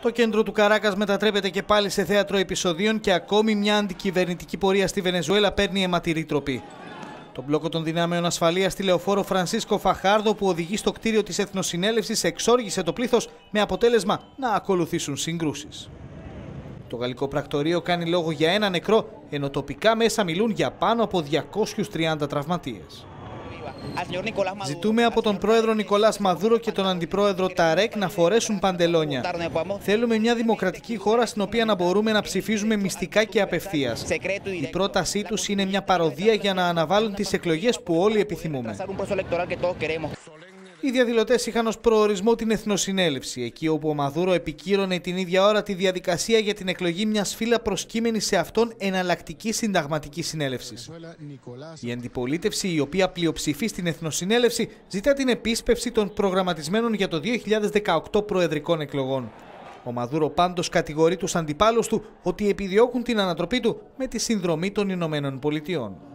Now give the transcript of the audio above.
Το κέντρο του Καράκας μετατρέπεται και πάλι σε θέατρο επεισοδίων και ακόμη μια αντικυβερνητική πορεία στη Βενεζουέλα παίρνει αιματηρή τροπή. Το μπλόκο των δυνάμεων ασφαλείας στη λεωφόρο Φρανσίσκο Φαχάρδο, που οδηγεί στο κτίριο της Εθνοσυνέλευσης, εξόργησε το πλήθος με αποτέλεσμα να ακολουθήσουν συγκρούσεις. Το γαλλικό πρακτορείο κάνει λόγο για ένα νεκρό, ενώ τοπικά μέσα μιλούν για πάνω από 230 τραυματίες. Ζητούμε από τον πρόεδρο Νικολάς Μαδούρο και τον αντιπρόεδρο Ταρέκ να φορέσουν παντελόνια. Θέλουμε μια δημοκρατική χώρα στην οποία να μπορούμε να ψηφίζουμε μυστικά και απευθείας. Η πρότασή τους είναι μια παροδία για να αναβάλουν τις εκλογές που όλοι επιθυμούμε. Οι διαδηλωτές είχαν ως προορισμό την Εθνοσυνέλευση, εκεί όπου ο Μαδούρο επικύρωνε την ίδια ώρα τη διαδικασία για την εκλογή μιας φύλλα προσκύμενης σε αυτόν εναλλακτική συνταγματική συνέλευση. Η αντιπολίτευση, η οποία πλειοψηφεί στην Εθνοσυνέλευση, ζητά την επίσπευση των προγραμματισμένων για το 2018 προεδρικών εκλογών. Ο Μαδούρο πάντως κατηγορεί τους αντιπάλους του ότι επιδιώκουν την ανατροπή του με τη συνδρομή των Ηνωμένων Πολιτειών.